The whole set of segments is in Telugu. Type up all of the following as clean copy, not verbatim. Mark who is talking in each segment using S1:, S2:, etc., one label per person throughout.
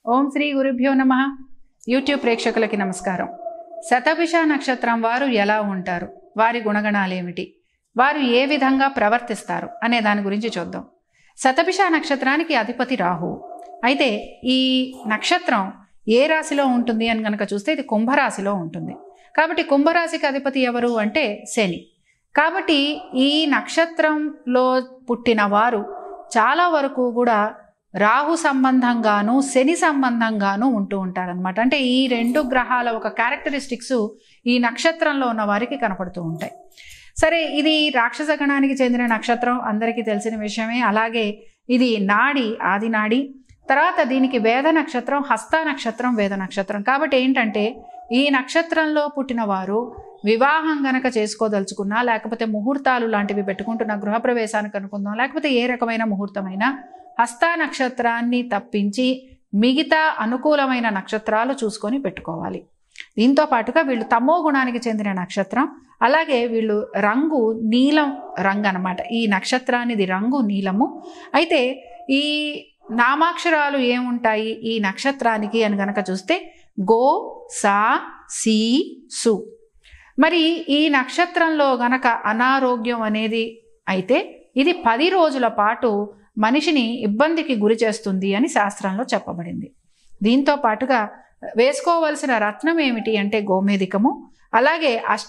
S1: ఓం శ్రీ గురుభ్యో నమః. యూట్యూబ్ ప్రేక్షకులకి నమస్కారం. శతభిష నక్షత్రం వారు ఎలా ఉంటారు, వారి గుణగణాలు ఏమిటి, వారు ఏ విధంగా ప్రవర్తిస్తారు అనే దాని గురించి చూద్దాం. శతభిష నక్షత్రానికి అధిపతి రాహువు. అయితే ఈ నక్షత్రం ఏ రాశిలో ఉంటుంది అని కనుక చూస్తే ఇది కుంభరాశిలో ఉంటుంది. కాబట్టి కుంభరాశికి అధిపతి ఎవరు అంటే శని. కాబట్టి ఈ నక్షత్రంలో పుట్టిన వారు చాలా వరకు కూడా రాహు సంబంధంగాను శని సంబంధంగాను ఉంటూ ఉంటారనమాట. అంటే ఈ రెండు గ్రహాల ఒక క్యారెక్టరిస్టిక్స్ ఈ నక్షత్రంలో ఉన్న వారికి కనపడుతూ ఉంటాయి. సరే, ఇది రాక్షస గణానికి చెందిన నక్షత్రం, అందరికీ తెలిసిన విషయమే. అలాగే ఇది నాడి, ఆది నాడి. తర్వాత దీనికి వేద నక్షత్రం, హస్త నక్షత్రం, వేద నక్షత్రం. కాబట్టి ఏంటంటే ఈ నక్షత్రంలో పుట్టిన వారు వివాహం గనక చేసుకోదలుచుకున్నా, లేకపోతే ముహూర్తాలు లాంటివి పెట్టుకుంటున్న, గృహప్రవేశానికి అనుకుందాం, లేకపోతే ఏ రకమైన ముహూర్తమైనా హస్త నక్షత్రాన్ని తప్పించి మిగతా అనుకూలమైన నక్షత్రాలు చూసుకొని పెట్టుకోవాలి. దీంతో పాటుగా వీళ్ళు తమో గుణానికి చెందిన నక్షత్రం. అలాగే వీళ్ళు రంగు నీలం రంగు అనమాట. ఈ నక్షత్రానిది రంగు నీలము. అయితే ఈ నామాక్షరాలు ఏముంటాయి ఈ నక్షత్రానికి అని గనక చూస్తే గో, సా, సి, సు. మరి ఈ నక్షత్రంలో గనక అనారోగ్యం అనేది అయితే ఇది 10 రోజుల పాటు మనిషిని ఇబ్బందికి గురి చేస్తుంది అని శాస్త్రంలో చెప్పబడింది. దీంతో పాటుగా వేసుకోవలసిన రత్నం ఏమిటి అంటే గోమేధికము. అలాగే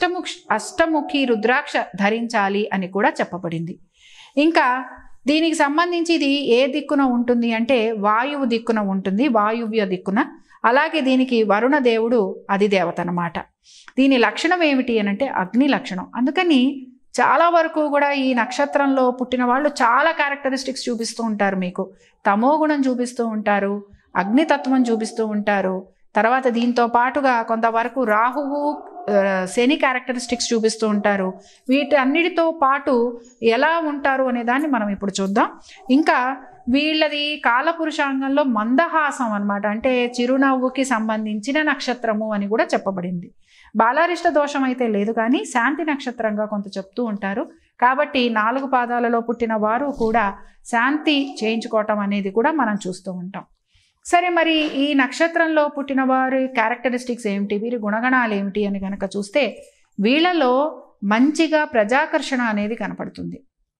S1: అష్టముఖి రుద్రాక్ష ధరించాలి అని కూడా చెప్పబడింది. ఇంకా దీనికి సంబంధించి ఇది ఏ దిక్కున ఉంటుంది అంటే వాయువు దిక్కున ఉంటుంది, వాయువ్య దిక్కున. అలాగే దీనికి వరుణ దేవుడు అధిదేవత అన్నమాట. దీని లక్షణం ఏమిటి అని అంటే అగ్ని లక్షణం. అందుకని చాలా వరకు కూడా ఈ నక్షత్రంలో పుట్టిన వాళ్ళు చాలా క్యారెక్టరిస్టిక్స్ చూపిస్తూ ఉంటారు. మీకు తమో గుణం చూపిస్తూ ఉంటారు, అగ్నితత్వం చూపిస్తూ ఉంటారు. తర్వాత దీంతో పాటుగా కొంతవరకు రాహువు, శని క్యారెక్టరిస్టిక్స్ చూపిస్తూ ఉంటారు. వీటన్నిటితో పాటు ఎలా ఉంటారు అనే దాన్ని మనం ఇప్పుడు చూద్దాం. ఇంకా వీళ్ళది కాలపురుషాంగంలో మందహాసం అన్నమాట. అంటే చిరునవ్వుకి సంబంధించిన నక్షత్రము అని కూడా చెప్పబడింది. బాలారిష్ట దోషం అయితే లేదు, కానీ శాంతి నక్షత్రంగా కొంత చెప్తూ ఉంటారు. కాబట్టి 4 పాదాలలో పుట్టిన వారు కూడా శాంతి చేయించుకోవటం అనేది కూడా మనం చూస్తూ ఉంటాం. సరే, మరి ఈ నక్షత్రంలో పుట్టిన వారి క్యారెక్టరిస్టిక్స్ ఏమిటి, వీరి గుణగణాలు ఏమిటి అని కనుక చూస్తే వీళ్ళలో మంచిగా ప్రజాకర్షణ అనేది కనపడుతుంది.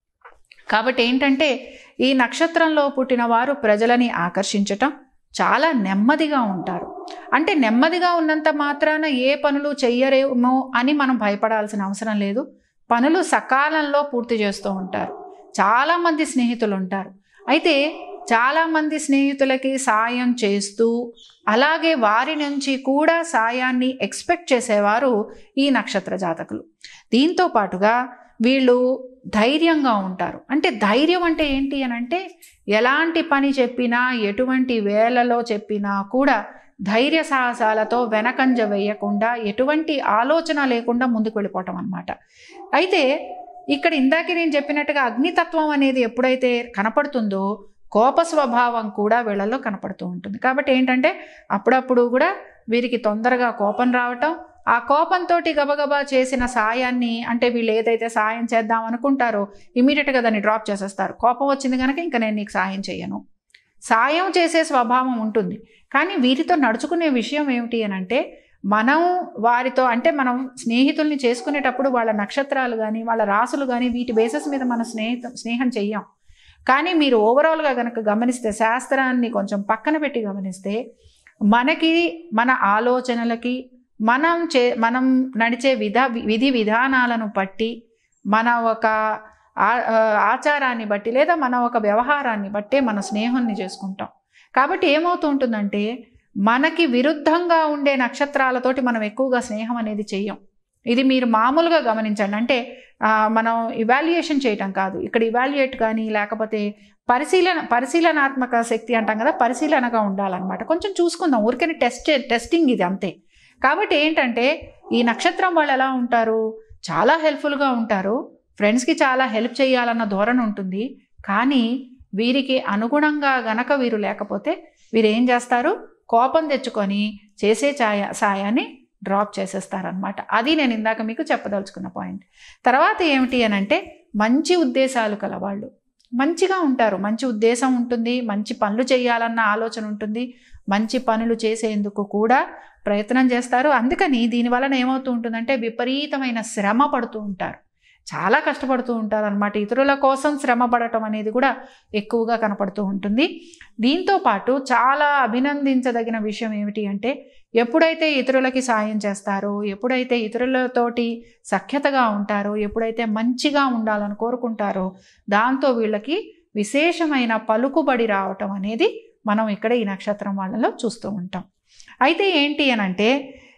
S1: కాబట్టి ఏంటంటే ఈ నక్షత్రంలో పుట్టిన వారు ప్రజలని ఆకర్షించటం, చాలా నెమ్మదిగా ఉంటారు. అంటే నెమ్మదిగా ఉన్నంత మాత్రాన ఏ పనులు చెయ్యరేమో అని మనం భయపడాల్సిన అవసరం లేదు. పనులు సకాలంలో పూర్తి చేస్తూ ఉంటారు. చాలామంది స్నేహితులు ఉంటారు. అయితే చాలామంది స్నేహితులకి సాయం చేస్తూ అలాగే వారి నుంచి కూడా సాయాన్ని ఎక్స్పెక్ట్ చేసేవారు ఈ నక్షత్ర జాతకులు. దీంతో పాటుగా వీళ్ళు ధైర్యంగా ఉంటారు. అంటే ధైర్యం అంటే ఏంటి అని అంటే ఎలాంటి పని చెప్పినా, ఎటువంటి వేళలో చెప్పినా కూడా ధైర్య సాహసాలతో వెనకంజ వేయకుండా, ఎటువంటి ఆలోచన లేకుండా ముందుకు వెళ్ళిపోవటం అన్నమాట. అయితే ఇక్కడ ఇందాక నేను చెప్పినట్టుగా అగ్నితత్వం అనేది ఎప్పుడైతే కనపడుతుందో కోప స్వభావం కూడా వీళ్ళలో కనపడుతూ ఉంటుంది. కాబట్టి ఏంటంటే అప్పుడప్పుడు కూడా వీరికి తొందరగా కోపం రావటం, ఆ కోపంతో గబగబా చేసిన సాయాన్ని, అంటే వీళ్ళు ఏదైతే సాయం చేద్దాం అనుకుంటారో ఇమీడియట్గా దాన్ని డ్రాప్ చేసేస్తారు. కోపం వచ్చింది కనుక ఇంకా నేను నీకు సాయం చేయను. సాయం చేసే స్వభావం ఉంటుంది. కానీ వీరితో నడుచుకునే విషయం ఏమిటి అని అంటే మనం వారితో, అంటే మనం స్నేహితుల్ని చేసుకునేటప్పుడు వాళ్ళ నక్షత్రాలు కానీ వాళ్ళ రాసులు కానీ వీటి బేసిస్ మీద మనం స్నేహం చెయ్యం. కానీ మీరు ఓవరాల్గా కనుక గమనిస్తే, శాస్త్రాన్ని కొంచెం పక్కన పెట్టి గమనిస్తే, మనకి మన ఆలోచనలకి మనం నడిచే విధి విధానాలను బట్టి, మన ఒక ఆచారాన్ని బట్టి, లేదా మన ఒక వ్యవహారాన్ని బట్టే మన స్నేహాన్ని చేసుకుంటాం. కాబట్టి ఏమవుతూ ఉంటుందంటే మనకి విరుద్ధంగా ఉండే నక్షత్రాలతోటి మనం ఎక్కువగా స్నేహం అనేది చెయ్యం. ఇది మీరు మామూలుగా గమనించండి. అంటే మనం ఇవాల్యుయేషన్ చేయటం కాదు, ఇక్కడ ఇవాల్యుయేట్ కానీ లేకపోతే పరిశీలనాత్మక శక్తి అంటాం కదా, పరిశీలనగా ఉండాలన్నమాట. కొంచెం చూసుకుందాం, ఊరికని టెస్టింగ్ ఇది అంతే. కాబట్టి ఏంటంటే ఈ నక్షత్రం వాళ్ళు ఎలా ఉంటారు, చాలా హెల్ప్ఫుల్గా ఉంటారు. ఫ్రెండ్స్కి చాలా హెల్ప్ చేయాలన్న ధోరణి ఉంటుంది. కానీ వీరికి అనుగుణంగా గనక వీరు లేకపోతే వీరు ఏం చేస్తారు, కోపం తెచ్చుకొని చేసే సాయాన్ని డ్రాప్ చేసేస్తారనమాట. అది నేను ఇందాక మీకు చెప్పదలుచుకున్న పాయింట్. తర్వాత ఏమిటి అని అంటే మంచి ఉద్దేశాలు కలవాళ్ళు. మంచిగా ఉంటారు, మంచి ఉద్దేశం ఉంటుంది, మంచి పనులు చేయాలన్న ఆలోచన ఉంటుంది, మంచి పనులు చేసేందుకు కూడా ప్రయత్నం చేస్తారు. అందుకని దీనివలన ఏమవుతూ ఉంటుందంటే విపరీతమైన శ్రమ పడుతూ ఉంటారు, చాలా కష్టపడుతూ ఉంటారు అన్నమాట. ఇతరుల కోసం శ్రమ పడటం అనేది కూడా ఎక్కువగా కనపడుతూ ఉంటుంది. దీంతో పాటు చాలా అభినందించదగిన విషయం ఏమిటి అంటే ఎప్పుడైతే ఇతరులకి సాయం చేస్తారో, ఎప్పుడైతే ఇతరులతోటి సఖ్యతగా ఉంటారో, ఎప్పుడైతే మంచిగా ఉండాలని కోరుకుంటారో దాంతో వీళ్ళకి విశేషమైన పలుకుబడి రావటం అనేది మనం ఇక్కడ ఈ నక్షత్రం వాళ్ళలో చూస్తూ ఉంటాం. అయితే ఏంటి అనంటే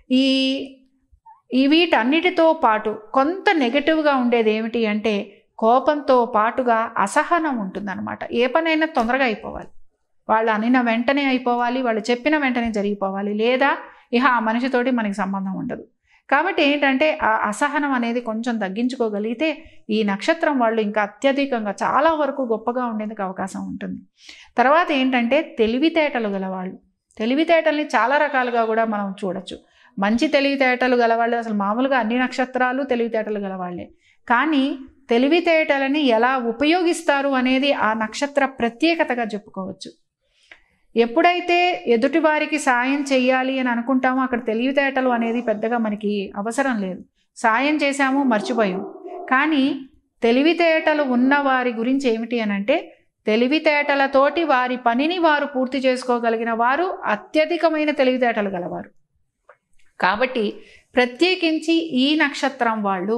S1: ఈ వీటన్నిటితో పాటు కొంత నెగటివ్గా ఉండేది ఏమిటి అంటే కోపంతో పాటుగా అసహనం ఉంటుందన్నమాట. ఏ పనైనా తొందరగా అయిపోవాలి, వాళ్ళు అనిన వెంటనే అయిపోవాలి, వాళ్ళు చెప్పిన వెంటనే జరిగిపోవాలి, లేదా ఇహ ఆ మనిషితోటి మనకి సంబంధం ఉండదు. కాబట్టి ఏంటంటే ఆ అసహనం అనేది కొంచెం తగ్గించుకోగలిగితే ఈ నక్షత్రం వాళ్ళు ఇంకా అత్యధికంగా చాలా వరకు గొప్పగా ఉండేందుకు అవకాశం ఉంటుంది. తర్వాత ఏంటంటే తెలివితేటలు గలవాళ్ళు, తెలివితేటల్ని చాలా రకాలుగా కూడా మనం చూడొచ్చు. మంచి తెలివితేటలు గలవాళ్ళు, అసలు మామూలుగా అన్ని నక్షత్రాలు తెలివితేటలు గలవాళ్ళే, కానీ తెలివితేటలని ఎలా ఉపయోగిస్తారు అనేది ఆ నక్షత్ర ప్రత్యేకతగా చెప్పుకోవచ్చు. ఎప్పుడైతే ఎదుటి వారికి సాయం చెయ్యాలి అని అనుకుంటామో అక్కడ తెలివితేటలు అనేది పెద్దగా మనకి అవసరం లేదు, సాయం చేశాము మర్చిపోయాం. కానీ తెలివితేటలు ఉన్న వారి గురించి ఏమిటి అనంటే తెలివితేటలతోటి వారి పనిని వారు పూర్తి చేసుకోగలిగిన వారు అత్యధికమైన తెలివితేటలు గలవారు. కాబట్టి ప్రత్యేకించి ఈ నక్షత్రం వాళ్ళు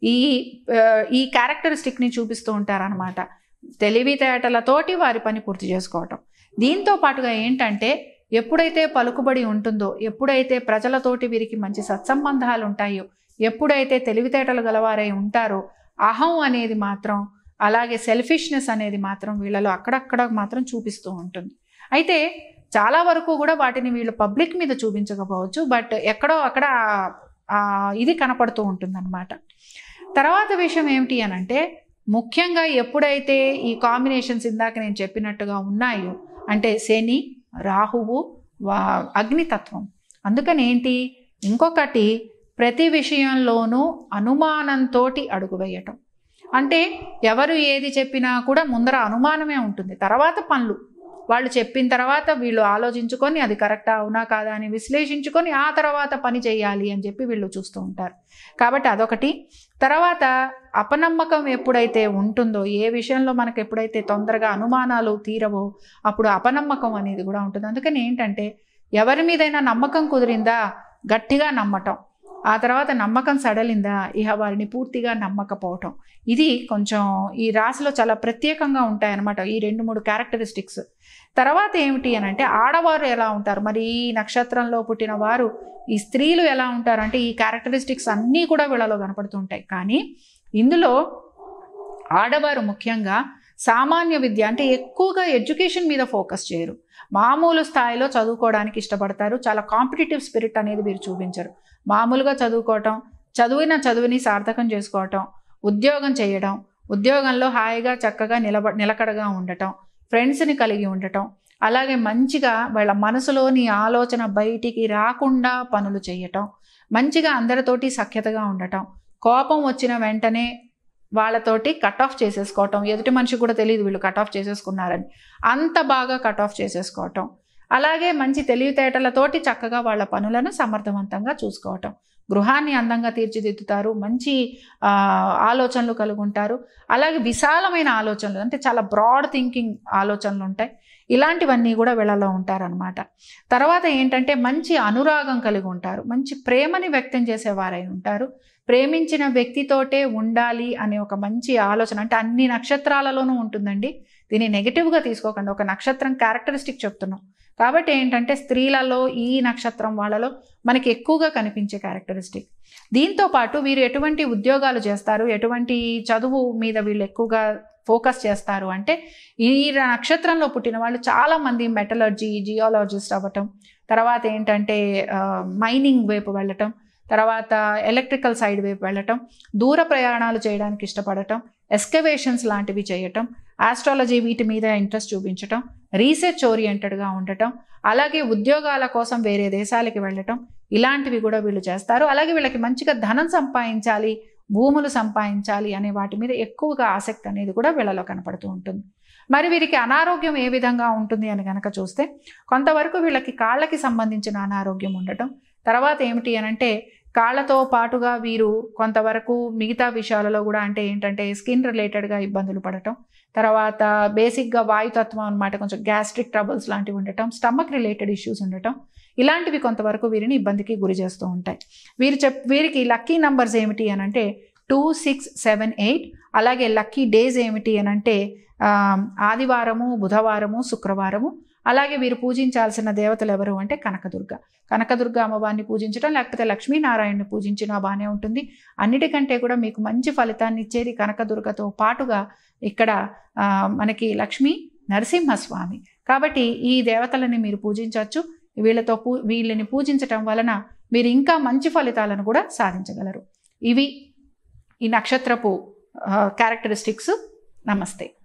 S1: ఈ క్యారెక్టరిస్టిక్ని చూపిస్తూ ఉంటారనమాట, తెలివితేటలతోటి వారి పని పూర్తి చేసుకోవటం. దీంతో పాటుగా ఏంటంటే ఎప్పుడైతే పలుకుబడి ఉంటుందో, ఎప్పుడైతే ప్రజలతోటి వీరికి మంచి సత్సంబంధాలు ఉంటాయో, ఎప్పుడైతే తెలివితేటలు గలవారై ఉంటారో అహం అనేది మాత్రం, అలాగే సెల్ఫిష్నెస్ అనేది మాత్రం వీళ్ళలో అక్కడక్కడ మాత్రం చూపిస్తూ ఉంటుంది. అయితే చాలా వరకు కూడా వాటిని వీళ్ళు పబ్లిక్ మీద చూపించకపోవచ్చు, బట్ ఎక్కడో అక్కడ ఇది కనపడుతూ ఉంటుందన్నమాట. తర్వాత విషయం ఏమిటి అనంటే ముఖ్యంగా ఎప్పుడైతే ఈ కాంబినేషన్స్ ఇందాక నేను చెప్పినట్టుగా ఉన్నాయో, అంటే శని, రాహువు, అగ్నితత్వం, అందుకని ఏంటి ఇంకొకటి ప్రతి విషయంలోనూ అనుమానంతో అడుగు వేయటం. అంటే ఎవరు ఏది చెప్పినా కూడా ముందర అనుమానమే ఉంటుంది, తర్వాత పనులు వాళ్ళు చెప్పిన తర్వాత వీళ్ళు ఆలోచించుకొని అది కరెక్టా అవునా కాదా అని విశ్లేషించుకొని ఆ తర్వాత పని చేయాలి అని చెప్పి వీళ్ళు చూస్తూ ఉంటారు. కాబట్టి అదొకటి. తర్వాత అపనమ్మకం ఎప్పుడైతే ఉంటుందో, ఏ విషయంలో మనకు ఎప్పుడైతే తొందరగా అనుమానాలు తీరవో అప్పుడు అపనమ్మకం అనేది కూడా ఉంటుంది. అందుకని ఏంటంటే ఎవరి మీదైనా నమ్మకం కుదిరిందా గట్టిగా నమ్మటం, ఆ తర్వాత నమ్మకం సడలిందా ఇహ వారిని పూర్తిగా నమ్మకపోవటం, ఇది కొంచెం ఈ రాశిలో చాలా ప్రత్యేకంగా ఉంటాయన్నమాట ఈ 2-3 క్యారెక్టరిస్టిక్స్. తర్వాత ఏమిటి అని అంటే ఆడవారు ఎలా ఉంటారు, మరి ఈ నక్షత్రంలో పుట్టిన వారు ఈ స్త్రీలు ఎలా ఉంటారు అంటే ఈ క్యారెక్టరిస్టిక్స్ అన్నీ కూడా వీళ్ళలో కనపడుతుంటాయి. కానీ ఇందులో ఆడవారు ముఖ్యంగా సామాన్య విద్య అంటే ఎక్కువగా ఎడ్యుకేషన్ మీద ఫోకస్ చేయరు, మామూలు స్థాయిలో చదువుకోవడానికి ఇష్టపడతారు. చాలా కాంపిటేటివ్ స్పిరిట్ అనేది వీరు చూపించరు. మామూలుగా చదువుకోవటం, చదువుని సార్థకం చేసుకోవటం, ఉద్యోగం చేయడం, ఉద్యోగంలో హాయిగా చక్కగా నిలకడగా ఉండటం, ఫ్రెండ్స్ని కలిగి ఉండటం, అలాగే మంచిగా వాళ్ళ మనసులోని ఆలోచన బయటికి రాకుండా పనులు చేయటం, మంచిగా అందరితోటి సఖ్యతగా ఉండటం, కోపం వచ్చిన వెంటనే వాళ్ళతోటి కట్ ఆఫ్ చేసేసుకోవటం, ఎదుటి మనిషికి కూడా తెలియదు వీళ్ళు కట్ ఆఫ్ చేసేసుకున్నారని, అంత బాగా కట్ ఆఫ్ చేసేసుకోవటం, అలాగే మంచి తెలివితేటలతోటి చక్కగా వాళ్ళ పనులను సమర్థవంతంగా చూసుకోవటం, గృహాన్ని అందంగా తీర్చిదిద్దుతారు, మంచి ఆలోచనలు కలిగి ఉంటారు, అలాగే విశాలమైన ఆలోచనలు అంటే చాలా బ్రాడ్ థింకింగ్ ఆలోచనలు ఉంటాయి. ఇలాంటివన్నీ కూడా వీళ్ళలో ఉంటారనమాట. తర్వాత ఏంటంటే మంచి అనురాగం కలిగి ఉంటారు, మంచి ప్రేమని వ్యక్తం చేసేవారై ఉంటారు, ప్రేమించిన వ్యక్తితోటే ఉండాలి అనే ఒక మంచి ఆలోచన అంటే అన్ని నక్షత్రాలలోనూ ఉంటుందండి. దీన్ని నెగిటివ్గా తీసుకోకండి, ఒక నక్షత్రం క్యారెక్టరిస్టిక్ చెప్తున్నాం కాబట్టి ఏంటంటే స్త్రీలలో ఈ నక్షత్రం వాళ్ళలో మనకి ఎక్కువగా కనిపించే క్యారెక్టరిస్టిక్. దీంతో పాటు వీరు ఎటువంటి ఉద్యోగాలు చేస్తారు, ఎటువంటి చదువు మీద వీళ్ళు ఎక్కువగా ఫోకస్ చేస్తారు అంటే ఈ నక్షత్రంలో పుట్టిన వాళ్ళు చాలామంది మెటలర్జీ, జియాలజిస్ట్ అవ్వటం, తర్వాత ఏంటంటే మైనింగ్ వైపు వెళ్ళటం, తర్వాత ఎలక్ట్రికల్ సైడ్ వైపు వెళ్ళటం, దూర ప్రయాణాలు చేయడానికి ఇష్టపడటం, ఎస్కవేషన్స్ లాంటివి చేయటం, ఆస్ట్రాలజీ వీటి మీద ఇంట్రెస్ట్ చూపించటం, రీసెర్చ్ ఓరియంటెడ్గా ఉండటం, అలాగే ఉద్యోగాల కోసం వేరే దేశాలకి వెళ్ళటం, ఇలాంటివి కూడా వీళ్ళు చేస్తారు. అలాగే వీళ్ళకి మంచిగా ధనం సంపాదించాలి, భూములు సంపాదించాలి అనే వాటి మీద ఎక్కువగా ఆసక్తి అనేది కూడా వీళ్ళలో కనపడుతూ ఉంటుంది. మరి వీరికి అనారోగ్యం ఏ విధంగా ఉంటుంది అని కనుక చూస్తే కొంతవరకు వీళ్ళకి కాళ్ళకి సంబంధించిన అనారోగ్యం ఉండటం, తర్వాత ఏమిటి అనంటే కాళ్ళతో పాటుగా వీరు కొంతవరకు మిగతా విషయాలలో కూడా అంటే ఏంటంటే స్కిన్ రిలేటెడ్గా ఇబ్బందులు పడటం, తర్వాత బేసిక్గా వాయుతత్వం అనమాట, కొంచెం గ్యాస్ట్రిక్ ట్రబుల్స్ లాంటివి ఉండటం, స్టమక్ రిలేటెడ్ ఇష్యూస్ ఉండటం, ఇలాంటివి కొంతవరకు వీరిని ఇబ్బందికి గురి చేస్తూ ఉంటాయి. వీరికి లక్కీ నంబర్స్ ఏమిటి అనంటే 2, 6, 7, 8. అలాగే లక్కీ డేస్ ఏమిటి అనంటే ఆదివారము, బుధవారము, శుక్రవారము. అలాగే వీరు పూజించాల్సిన దేవతలు ఎవరు అంటే కనకదుర్గ అమ్మవారిని పూజించడం, లేకపోతే లక్ష్మీనారాయణని పూజించినా బాగానే ఉంటుంది. అన్నిటికంటే కూడా మీకు మంచి ఫలితాన్ని ఇచ్చేది కనకదుర్గతో పాటుగా ఇక్కడ మనకి లక్ష్మీ నరసింహస్వామి. కాబట్టి ఈ దేవతలని మీరు పూజించవచ్చు. వీళ్ళని పూజించటం వలన మీరు ఇంకా మంచి ఫలితాలను కూడా సాధించగలరు. ఇవి ఈ నక్షత్రపు క్యారెక్టరిస్టిక్స్. నమస్తే.